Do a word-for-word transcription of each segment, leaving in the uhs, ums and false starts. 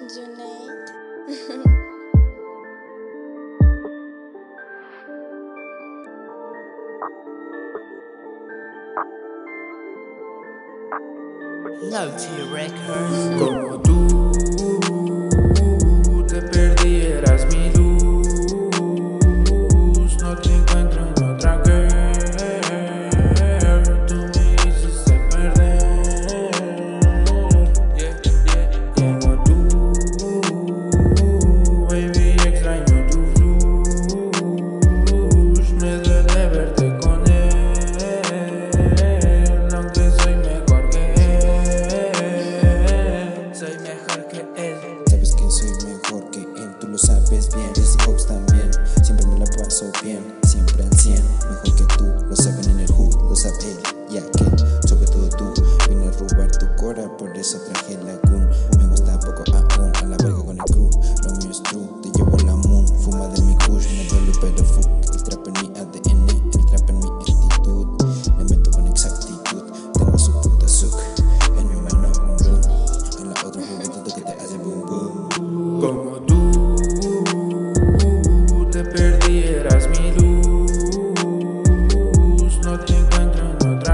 Junaid. Low-T Records. Como tú te perdieras mi luz, no te encuentro en otra girl. Tú me hiciste perder, yeah, yeah. Como tú, baby, extraño tu flush. Me duele verte con él, aunque soy mejor que él. Soy mejor que él. Sabes que soy mejor que él, tú lo sabes bien. Ese Oaks también, siempre me la paso bien, siempre al cien. Mejor que tú, lo saben en el hood, lo sabe él y aquel, sobre todo tú. Vine a robar tu cora, por eso traje la gun. Me gusta poco aún, a la verga con el crew. Lo mío es true, te llevo a la moon. Fuma de mi kush, me duele pero fuck. El trap en mi A D N, el trap en mi actitud. Le meto con exactitud, tengo su puta suc. En mi mano un bloom, en la otra juguetito que te hace boom boom. Como tú te perdieras mi luz, no te encuentro en otra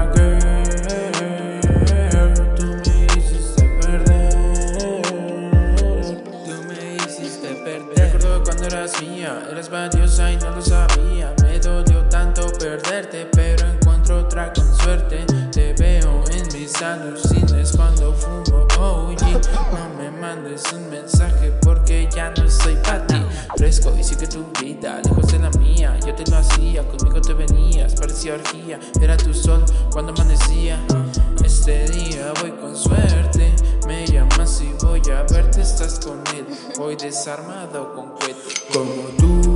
girl. Tú me hiciste perder, tú me hiciste perder. Recuerdo cuando eras mía, eras valiosa y no lo sabía. Me dolió tanto perderte, pero encuentro otra con suerte. Te veo en mis alucines cuando fumo O G. No me mandes un mensaje porque ya no soy para ti. Fresco y sigue tu vida, lejos de la mía. Yo te lo hacía, conmigo te venías, parecía orgía. Era tu sol cuando amanecía. Este día voy con suerte, me llamas y voy a verte. Estás con él, voy desarmado con cohete. Como tú